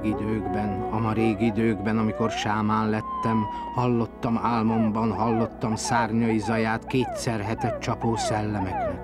időkben, ama régi időkben, amikor sámán lettem, hallottam álmomban, hallottam szárnyai zaját kétszer hetet csapó szellemeknek.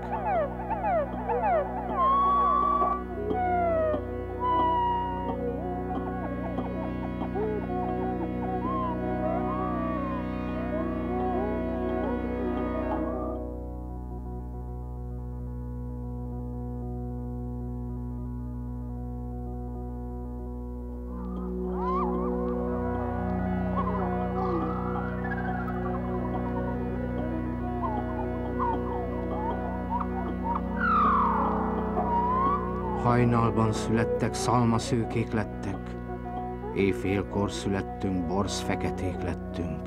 Hajnalban születtek, szalmaszőkék lettek, éjfélkor születtünk, borzfeketék lettünk.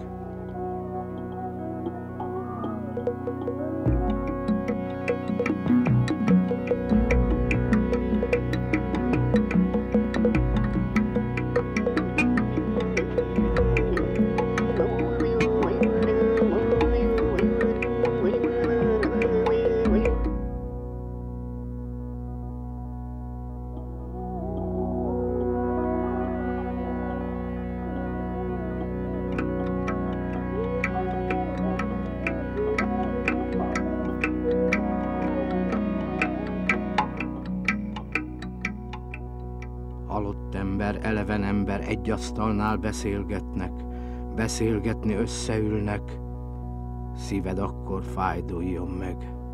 Halott ember, eleven ember egy asztalnál beszélgetnek, beszélgetni összeülnek, szíved akkor fájduljon meg.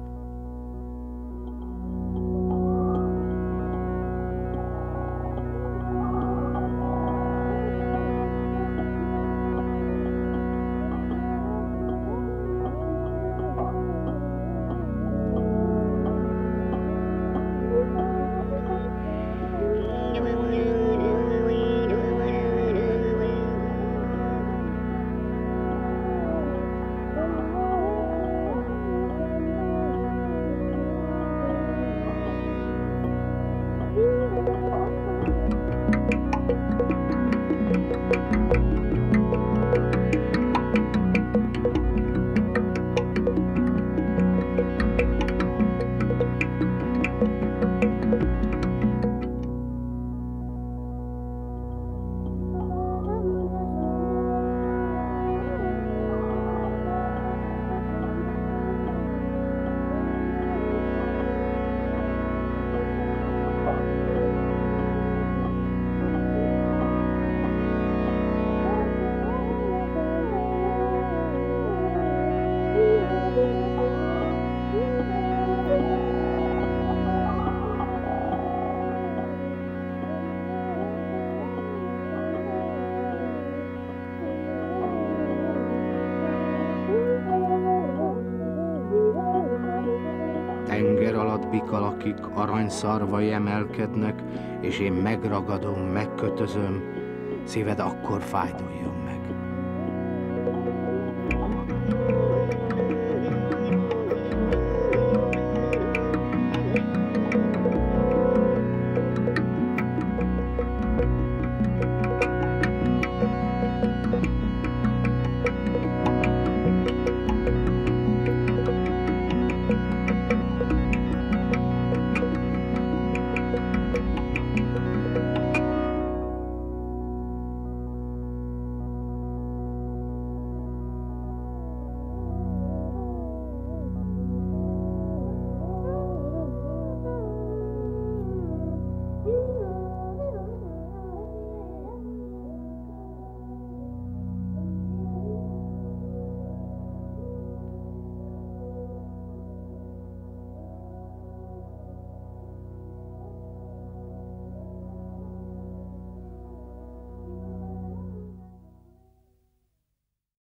Tenger alatt bikalakik, aranyszarvai emelkednek, és én megragadom, megkötözöm, szíved akkor fájduljon meg.